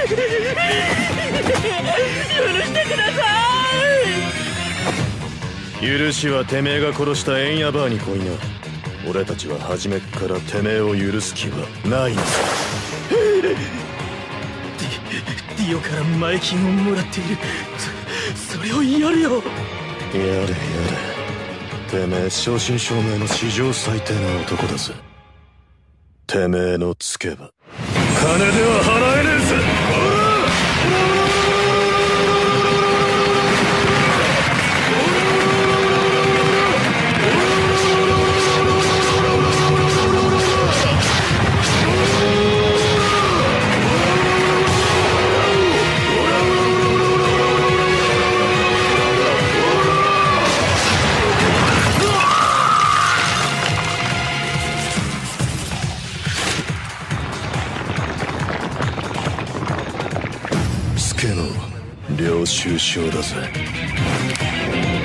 してください。許しはてめえが殺したエンヤバーに来いな。俺たちは初めっからてめえを許す気はないのさ。ディオから前金をもらっている。それをやるよ。やれやれ。てめえ正真正銘の史上最低な男だぜ。てめえのつけば金では払えねえぜ。助の領収書だぜ。